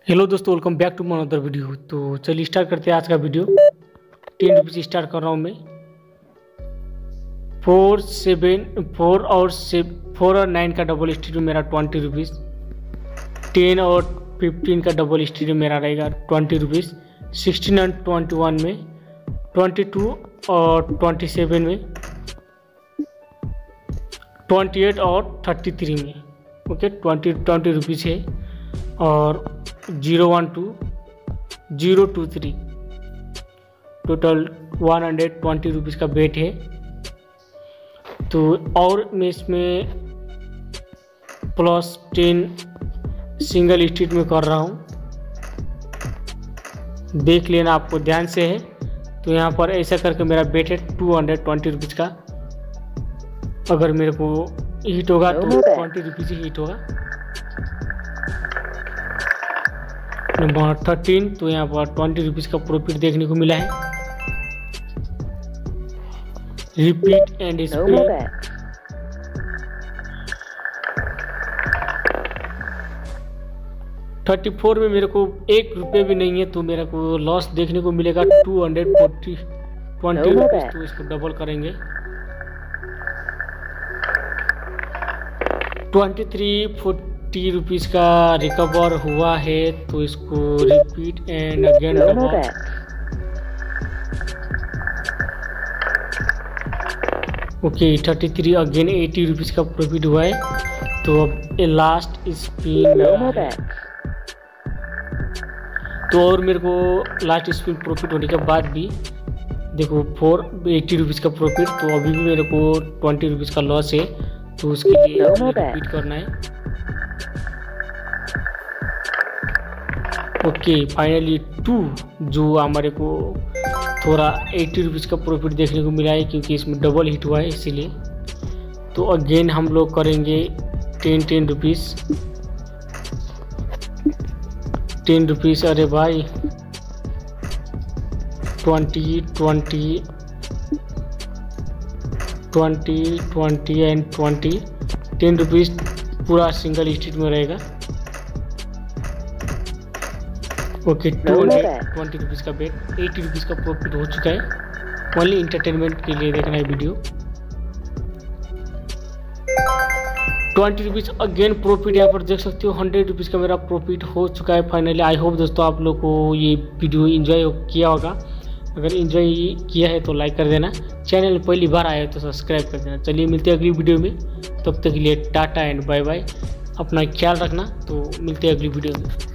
Hello दोस्तों, welcome back to my other video. तो चलिए स्टार्ट करते हैं आज का वीडियो। 10 रुपीज़ स्टार्ट कर रहा हूँ मैं। 4 और 9 का डबल स्टीरियो मेरा 20 रुपीज़। 10 और 15 का डबल स्टीरियो मेरा रहेगा 20 रुपीज़। 16 और 21 में, 22 और 27 में, 28 और 33 में। ओके, 20 रुपीज़ है। और 012 023 टोटल 120 रुपीज़ का बेट है। तो और मैं इसमें +10 सिंगल स्ट्रीट में कर रहा हूँ, देख लेना आपको ध्यान से है। तो यहाँ पर ऐसा करके मेरा बेट है 220 रुपीज़ का। अगर मेरे को हिट होगा तो 20 रुपीज़ ही हिट होगा। नंबर 13, तो यहाँ पर 20 रुपीज़ का प्रॉफिट देखने को मिला है। Repeat and spread. 34 में मेरे को 1 रुपये भी नहीं है, तो मेरे को लॉस देखने को मिलेगा 220 रुपीज़। तो इसको डबल करेंगे। 2340 रुपीज़ का रिकवर हुआ है, तो इसको repeat and again double. Okay, 33 again 80 rupees का प्रॉफिट हुआ है। तो अब लास्ट स्पिन, तो और मेरे को लास्ट स्पिन प्रॉफिट होने के बाद भी देखो 80 रुपीज़ का प्रॉफिट, तो अभी भी मेरे को 20 रुपीज़ का लॉस है। तो उसके लिए रिपीट करना है। ओके, फाइनली 2 जो हमारे को थोड़ा 80 रुपीज़ का प्रॉफिट देखने को मिला है, क्योंकि इसमें डबल हिट हुआ है इसीलिए। तो अगेन हम लोग करेंगे 10 रुपीज़। 10 रुपीज़, अरे भाई 20 एंड 20। 10 रुपीज़ पूरा सिंगल स्ट्रीट में रहेगा। ओके, 220 रुपीज़ का बेट, 80 रुपीज़ का प्रॉफिट हो चुका है। ओनली इंटरटेनमेंट के लिए देखना है वीडियो। 20 रुपीज़ अगेन प्रॉफिट यहाँ पर देख सकते हो। 100 रुपीज़ का मेरा प्रॉफिट हो चुका है फाइनली। आई होप दोस्तों आप लोग को ये वीडियो एंजॉय किया होगा। अगर एंजॉय किया है तो लाइक कर देना। चैनल पहली बार आया है तो सब्सक्राइब कर देना। चलिए मिलते हैं अगली वीडियो में, तब तक के लिए टाटा एंड बाय बाय। अपना ख्याल रखना। तो मिलते हैं अगली वीडियो में।